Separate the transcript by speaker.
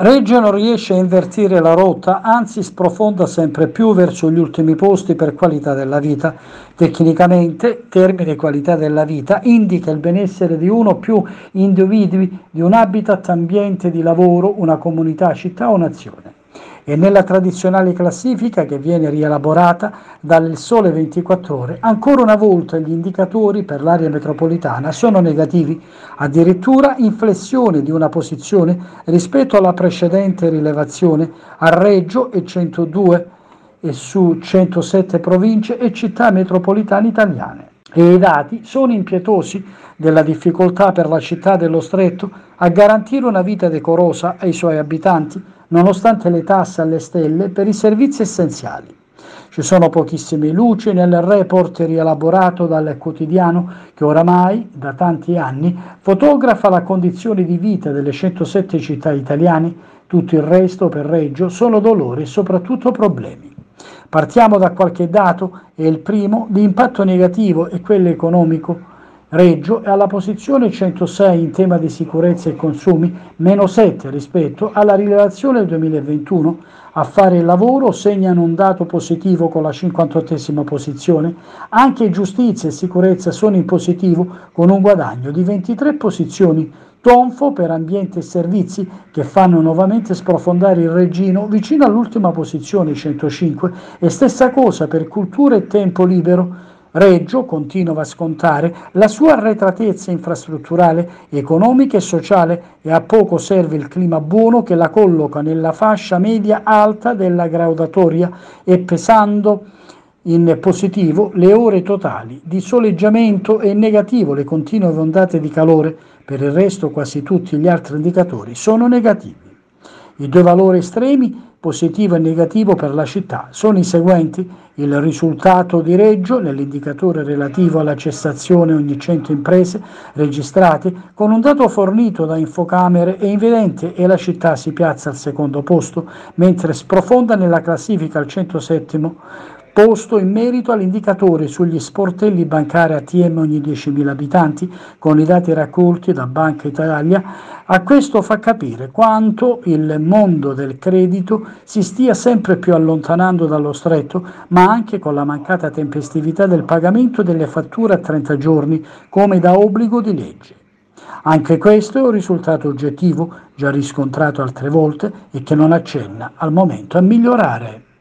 Speaker 1: Reggio non riesce a invertire la rotta, anzi sprofonda sempre più verso gli ultimi posti per qualità della vita. Tecnicamente, termine qualità della vita indica il benessere di uno o più individui di un habitat, ambiente di lavoro, una comunità, città o nazione. E nella tradizionale classifica che viene rielaborata dal Sole 24 Ore, ancora una volta gli indicatori per l'area metropolitana sono negativi, addirittura in flessione di una posizione rispetto alla precedente rilevazione a Reggio e 102 e su 107 province e città metropolitane italiane. E i dati sono impietosi della difficoltà per la città dello Stretto a garantire una vita decorosa ai suoi abitanti, nonostante le tasse alle stelle per i servizi essenziali. Ci sono pochissime luci nel report rielaborato dal quotidiano che oramai, da tanti anni, fotografa la condizione di vita delle 107 città italiane. Tutto il resto per Reggio sono dolori e soprattutto problemi. Partiamo da qualche dato e il primo di impatto negativo è quello economico. Reggio è alla posizione 106 in tema di sicurezza e consumi, meno 7 rispetto alla rilevazione del 2021. Affari e lavoro segnano un dato positivo con la 58esima posizione. Anche giustizia e sicurezza sono in positivo con un guadagno di 23 posizioni. Tonfo per ambiente e servizi che fanno nuovamente sprofondare il reggino vicino all'ultima posizione 105 e stessa cosa per cultura e tempo libero. Reggio continua a scontare la sua arretratezza infrastrutturale, economica e sociale e a poco serve il clima buono che la colloca nella fascia media alta della graduatoria e pesando in positivo le ore totali di soleggiamento e in negativo le continue ondate di calore. Per il resto quasi tutti gli altri indicatori sono negativi. I due valori estremi, positivo e negativo per la città, sono i seguenti: il risultato di Reggio nell'indicatore relativo alla cessazione ogni 100 imprese registrate, con un dato fornito da Infocamere è evidente e la città si piazza al secondo posto, mentre sprofonda nella classifica al 107° posto in merito all'indicatore sugli sportelli bancari ATM ogni 10.000 abitanti, con i dati raccolti da Banca Italia. A questo fa capire quanto il mondo del credito si stia sempre più allontanando dallo stretto, ma anche con la mancata tempestività del pagamento delle fatture a 30 giorni, come da obbligo di legge. Anche questo è un risultato oggettivo, già riscontrato altre volte e che non accenna al momento a migliorare.